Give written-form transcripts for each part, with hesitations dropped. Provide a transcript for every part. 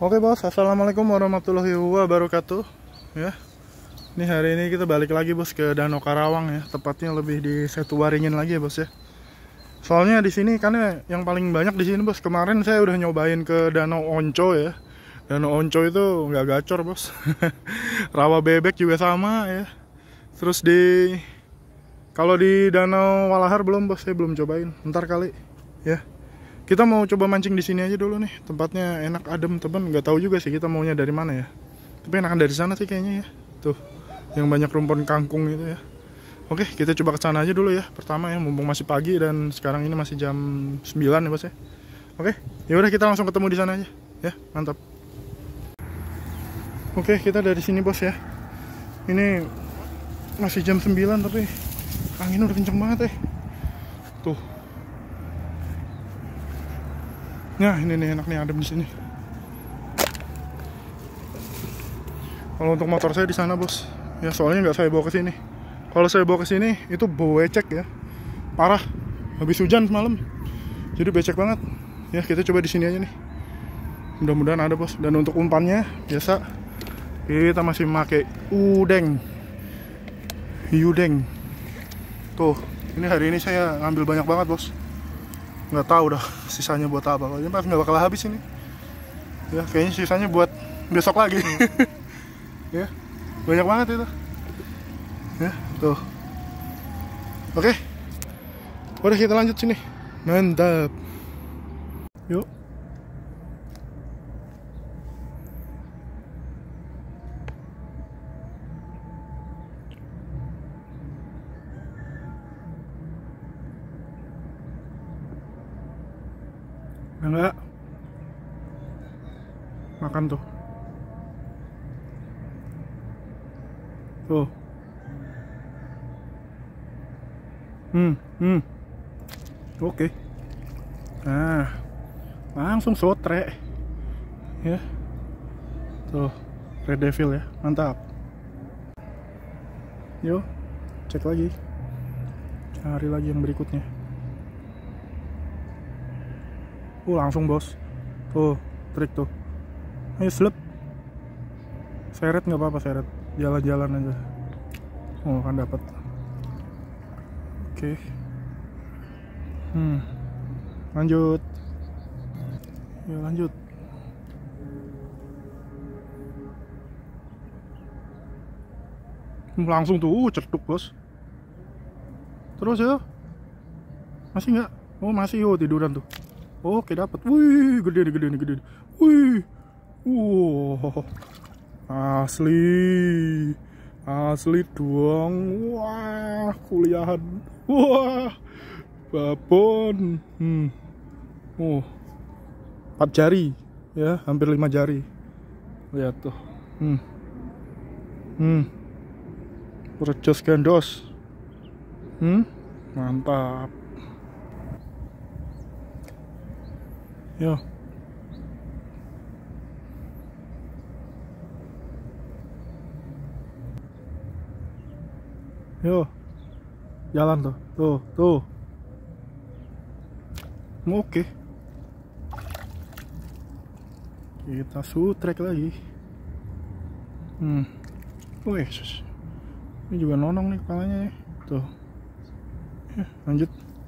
Oke bos, assalamualaikum warahmatullahi wabarakatuh. Ya, ini hari ini kita balik lagi bos ke Danau Karawang ya, tepatnya lebih di Setuwaringin lagi ya bos ya. Soalnya di sini karena yang paling banyak di sini bos. Kemarin saya udah nyobain ke Danau Onco ya. Danau Onco itu nggak gacor bos. Rawa bebek juga sama ya. Terus kalau di Danau Walahar belum bos, saya belum cobain. Ntar kali ya. Kita mau coba mancing di sini aja dulu nih. Tempatnya enak, adem, teman. Nggak tahu juga sih kita maunya dari mana ya. Tapi enakan dari sana sih kayaknya ya. Tuh, yang banyak rumpun kangkung itu ya. Oke, kita coba ke sana aja dulu ya. Pertama ya, mumpung masih pagi dan sekarang ini masih jam 9 ya bos ya. Oke, ya udah kita langsung ketemu di sana aja. Ya, mantap. Oke, kita dari sini bos ya. Ini masih jam 9 tapi angin udah kenceng banget ya. Tuh. Nah, ini nih enak nih adem di sini. Kalau untuk motor saya di sana bos, ya soalnya nggak saya bawa ke sini. Kalau saya bawa ke sini itu becek ya, parah. Habis hujan semalam, jadi becek banget. Ya kita coba di sini aja nih. Mudah-mudahan ada bos. Dan untuk umpannya biasa kita masih pakai udeng. Tuh, ini hari ini saya ngambil banyak banget bos. Nggak tahu dah sisanya buat apa. Ini pas nggak bakal habis ini. Ya kayaknya sisanya buat besok lagi. Ya banyak banget itu. Ya tuh. Oke. Udah kita lanjut sini. Mantap. Yuk. Enggak. Makan tuh. Tuh. Oke. Nah, langsung sotre. Ya. Tuh, Red Devil ya. Mantap. Yuk, cek lagi. Cari lagi yang berikutnya. Langsung bos. Tuh, trik tuh. Ayo slep. Seret nggak apa-apa, seret. Jalan-jalan aja. Oh, kan dapat. Oke. Lanjut. Ya lanjut. Langsung tuh, cetuk bos. Terus ya. Masih nggak? Oh masih, tiduran tuh. Oke dapat. Wih, gede. Wih. Wow. Asli doang. Wah, kuliahan. Wah. Babon. 4 jari ya, hampir 5 jari. Lihat tuh. Percos gandos. Mantap. Yo. Yo. Jalan tuh. Tuh. Oke. Kita sutrek lagi. Wih, ini juga nonong nih kepalanya ya. Tuh. Ya, lanjut.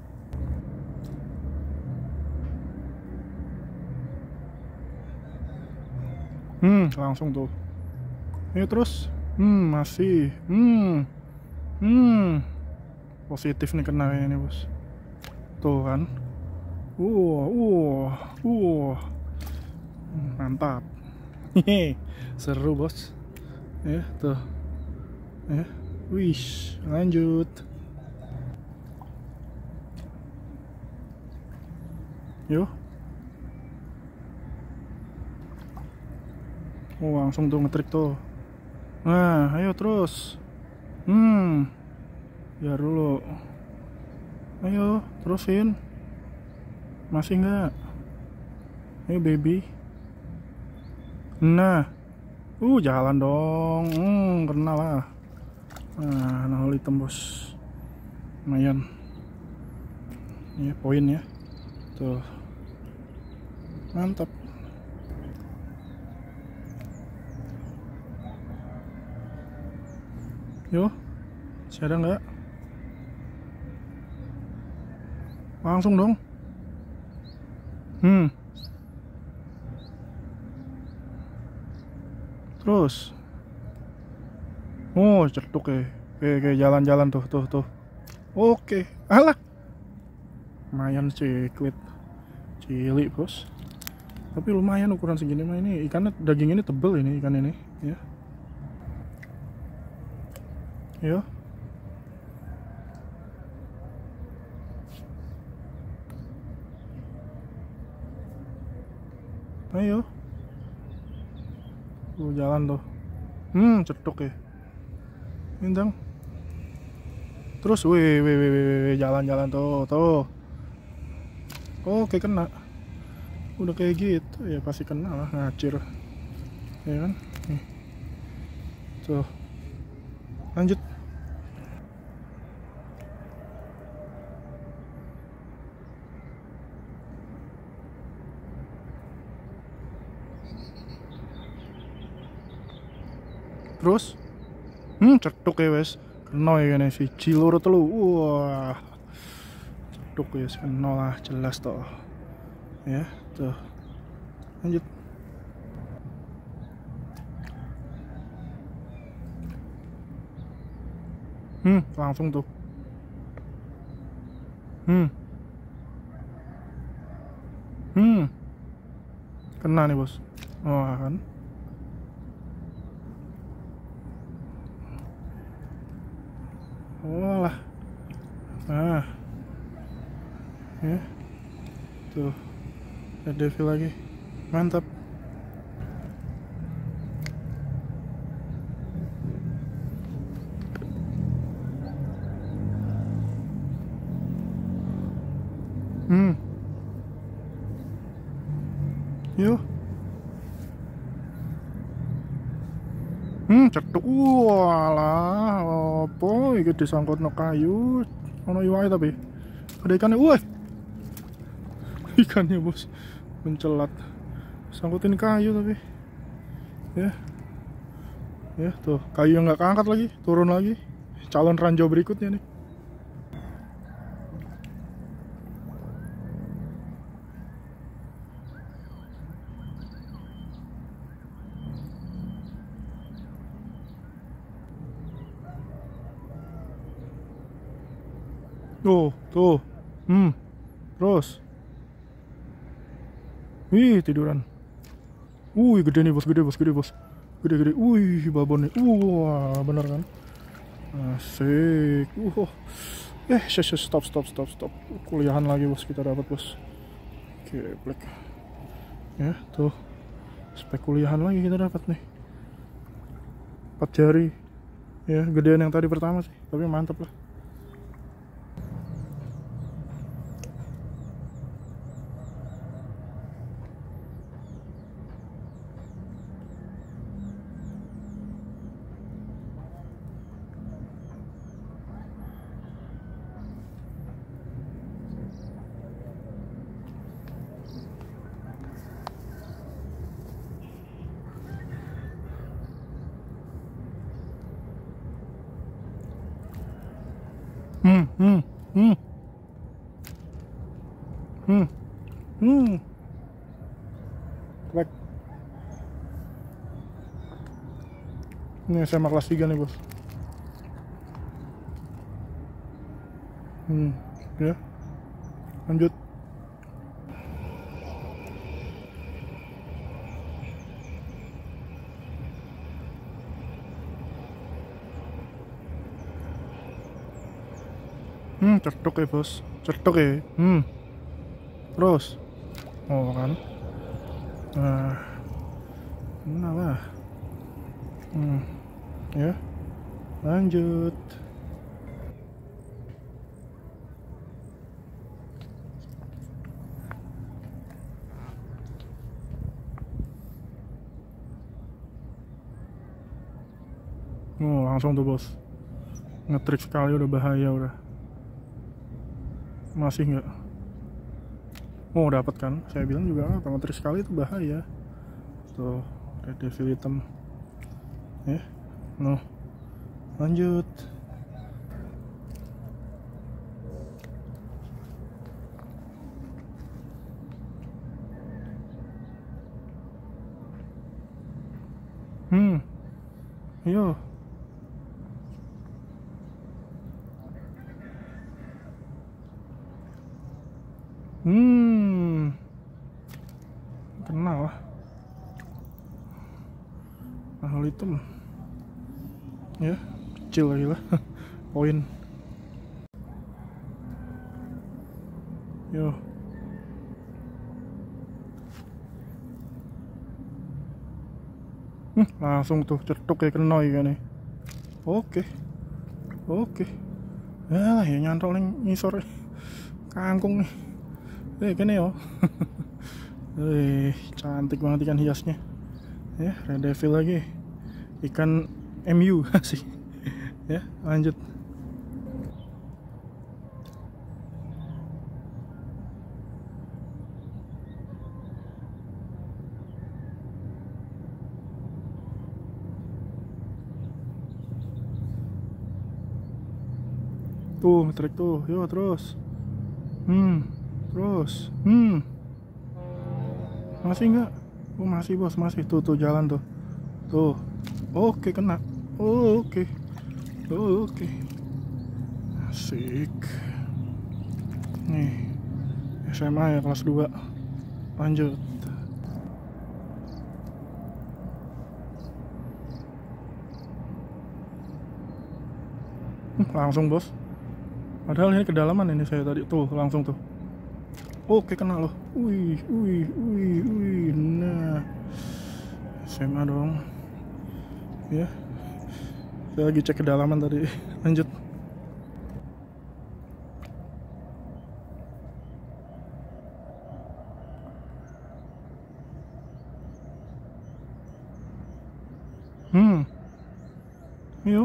Langsung tuh. Ayo terus. Masih. Positif nih kena ini bos. Tuh kan. Mantap. Seru bos. Ya tuh. Ya. Wish. Lanjut. Yuk. Langsung tuh ngetrik tuh. Nah, ayo terus. Biar dulu. Ayo, terusin. Masih nggak? Ayo baby. Nah. Jalan dong. Kena lah. Nah, nol hitam bos. Lumayan. Ini poin ya. Tuh. Mantap. Yo, masih ada nggak? Langsung dong. Terus. Oh, cetuk ya. Oke, jalan-jalan tuh. Oke. Alah. Lumayan ciklit. Cilik, bos. Tapi lumayan ukuran segini mah. Ini ikannya, daging ini tebel ini ikan ini, ya. Yo. Ayo. Jalan tuh. Cetuk ya. Bintang. Terus, wih, jalan-jalan tuh. Oke, kena. Udah kayak gitu, ya pasti kena lah, ngacir. Ya kan? Nih. Tuh. Lanjut. Terus, cetuk ya wes, kena ya nih si cilur telu, wah, cetuk ya, kena lah jelas toh, ya tuh, lanjut, langsung tuh, kena nih bos, wah kan. Walah, ya, tuh, ada devil lagi, mantap. Yuk. Cetuk, walah, apa iki disangkut no kayu, ono iwake tapi ada ikannya, wah, ikannya bos, mencelat, sangkutin kayu tapi, ya tuh, kayu yang nggak keangkat lagi, turun lagi, calon ranjau berikutnya nih. Tuh, terus, wih tiduran, gede nih bos, gede, wih babon nih, wah bener kan, asik, stop, kuliahan lagi bos, kita dapat bos, geblek, ya tuh, spek kuliahan lagi kita dapat nih, 4 jari, ya gedean yang tadi pertama sih, tapi mantap lah. Klek. Ini SMA kelas 3 nih bos. Ya, lanjut. Cetuk ya bos, cetuk ya. Terus, oh kan, nah lah, ya, lanjut. Oh langsung tuh bos, ngetrik sekali, udah bahaya udah. Masih nggak? Oh dapat kan? Saya bilang juga apa, ngetrik sekali itu bahaya. Tuh, red devil hitam. Lanjut. Yo. Kenal lah. Mahal hitam. Ya, kecil lagi lah. Poin. Yo. Langsung tuh cetuk kayak kena ya nih. Oke. Ya nyantol nih ngisor kangkung nih. Kene yo. Cantik banget ikan hiasnya. Ya, red devil lagi. Ikan MU sih. Ya, lanjut. Tuh, nge-track tuh. Yo, terus. Terus. Masih enggak? Oh, masih, Bos. Masih. Tuh jalan tuh. Tuh. Oke, kena. Oke. Asik. Nih. SMA ya, kelas 2. Lanjut. Langsung, Bos. Padahal ini kedalaman ini saya tadi. Tuh, langsung tuh. Oke, kena loh. Wih. Nah. SMA dong. Ya. Saya lagi cek kedalaman tadi. Lanjut. Yuk.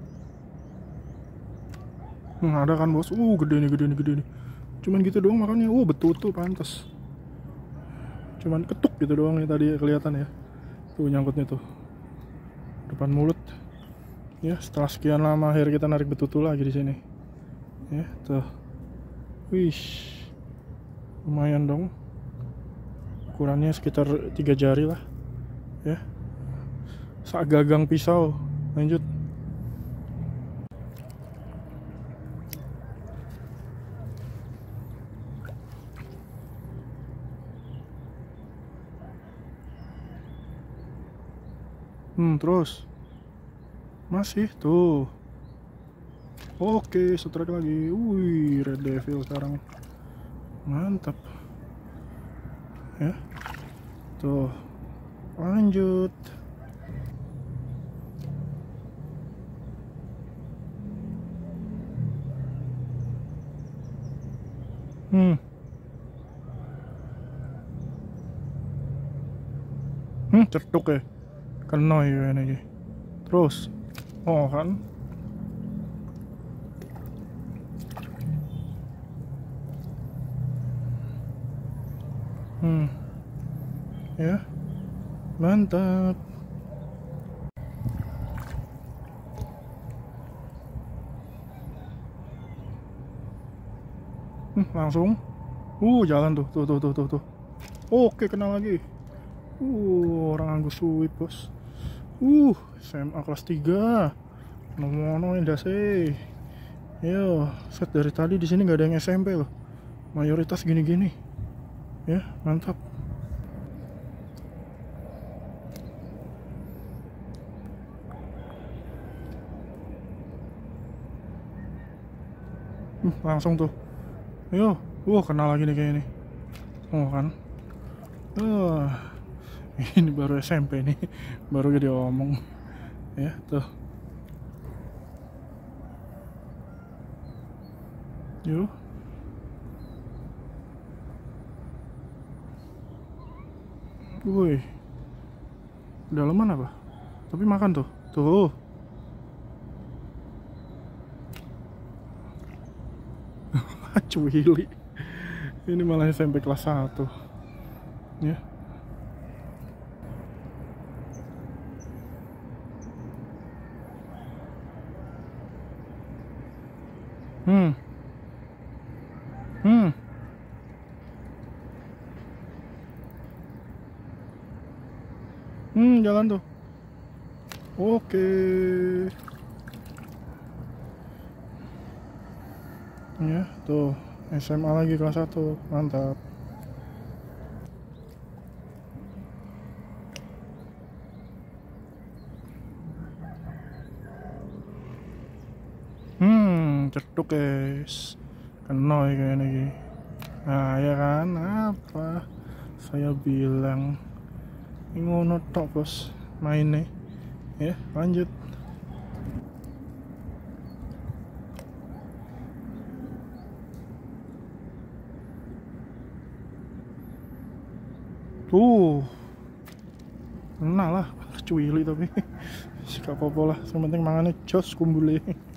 Ada kan, Bos. Gede nih. Cuman gitu doang makanya. Betul tuh, pantas. Cuman ketuk gitu doang nih tadi kelihatan ya. Tuh nyangkutnya tuh depan mulut. Ya, setelah sekian lama akhirnya kita narik betutu lagi di sini. Ya, tuh. Wish. Lumayan dong. Ukurannya sekitar 3 jari lah. Ya. Sak gagang pisau. Lanjut. Terus masih tuh. Oke, strike lagi. Wih, red devil sekarang. Mantap. Ya. Tuh. Lanjut. Cetuk ya. Kena ya ini. Terus. Oh kan. Ya. Mantap. Langsung. Jalan tuh. Tuh. Oke, kena lagi. Orang Anggus suwit, Bos. SMA kelas 3. Nomono indah sih. Yo, set dari tadi di sini nggak ada yang SMP loh. Mayoritas gini-gini. Ya, mantap. Langsung tuh. Yo, kenal lagi nih kayak ini. Oh kan. Ini baru SMP nih. Baru jadi omong. Ya, tuh. Yo. Woi. Dalaman apa? Tapi makan tuh. Tuh. Cuili. Ini malah SMP kelas 1. Ya. Hmm. Hmm. Jalan tuh. Oke. Ya, tuh. SMA lagi kelas 1. Mantap. Cetuk guys. Kena kayaknya ini. Nah, ya kan? Apa? Saya bilang ini ngono tok, Bos. Main nih. Ya, lanjut. Kena lah, cuili tapi gak apa-apa lah, yang penting mangannya jos kumbule.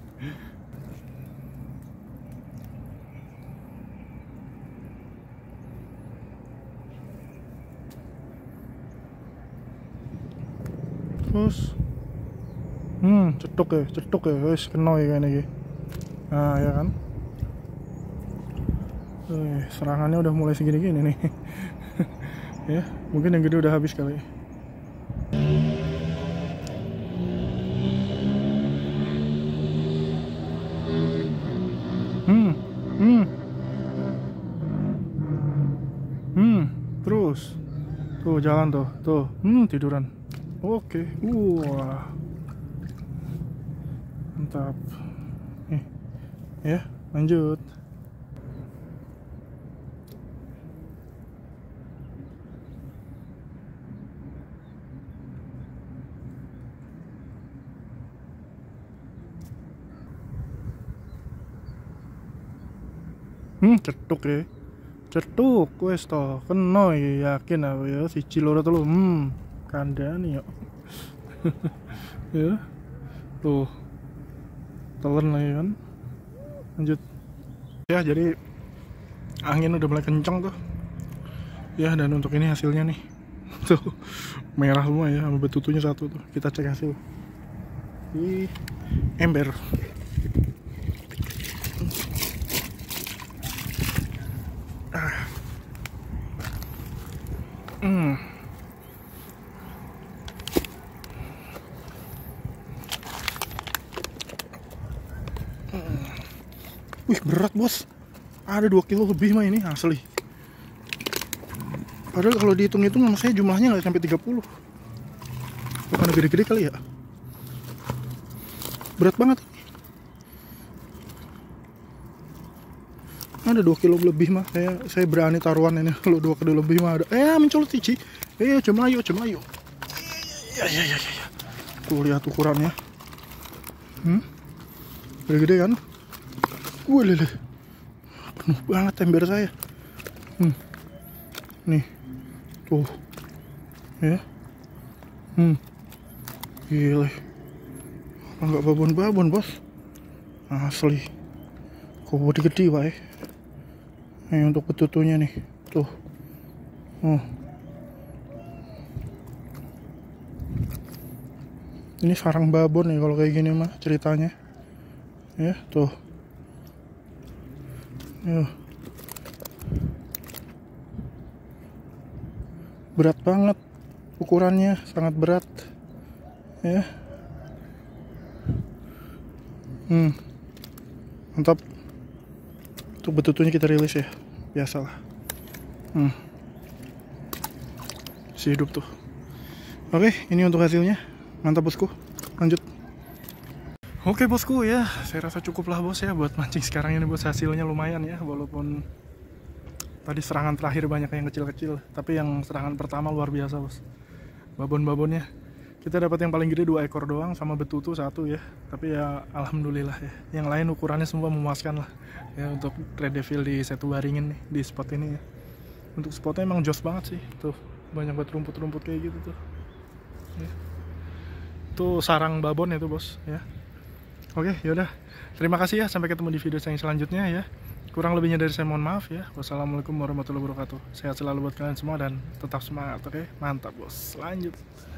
Terus cetuk ya, wis kena ya kayaknya. Nah ya kan, serangannya udah mulai segini-gini nih. Ya, mungkin yang gede udah habis kali. Terus tuh jalan tuh tiduran. Oke. Wah, mantap. Ya lanjut. Cetuk ya, cetuk wes toh kena ya, yakin aku ya si ciloro telu kandani yuk. Ya tuh telan lagi kan. Lanjut ya, jadi angin udah mulai kencang tuh ya, dan untuk ini hasilnya nih. Tuh merah semua ya, sama betutunya satu tuh. Kita cek hasil di ember. Wih berat bos, ada 2 kilo lebih mah ini asli. Padahal kalau dihitung-hitung sama saya jumlahnya nggak sampai 30. Bukan gede-gede kali ya. Berat banget. Ada 2 kilo lebih mah, saya berani taruhan ini. Kalau 2 kilo lebih mah ada. Mencolot cici. Cemayo. Ya. Tuh lihat ukurannya. Gede-gede kan? Lele. Penuh banget ember saya. Nih. Tuh. Ya. Gile. Enggak babon-babon, Bos. Asli. Kok gede-gede wae. Nih untuk betutunya nih. Tuh. Ini sarang babon nih kalau kayak gini mah ceritanya. Ya, tuh. Berat banget ukurannya, sangat berat ya. Mantap. Untuk betutunya kita rilis ya, biasalah. Si hidup tuh. Oke, ini untuk hasilnya. Mantap bosku, lanjut. Oke bosku ya, saya rasa cukup lah bos ya buat mancing sekarang ini bos. Hasilnya lumayan ya, walaupun tadi serangan terakhir banyak yang kecil-kecil, tapi yang serangan pertama luar biasa bos. Babon-babonnya kita dapat yang paling gede 2 ekor doang, sama betutu 1 ya. Tapi ya alhamdulillah ya, yang lain ukurannya semua memuaskan lah ya untuk red devil di Setu Waringin nih, di spot ini ya. Untuk spotnya emang jos banget sih, tuh banyak banget rumput-rumput kayak gitu tuh ya. Tuh sarang babon ya tuh bos ya. Oke, yaudah. Terima kasih ya. Sampai ketemu di video saya yang selanjutnya ya. Kurang lebihnya dari saya mohon maaf ya. Wassalamualaikum warahmatullahi wabarakatuh. Sehat selalu buat kalian semua dan tetap semangat. Oke, mantap bos. Lanjut.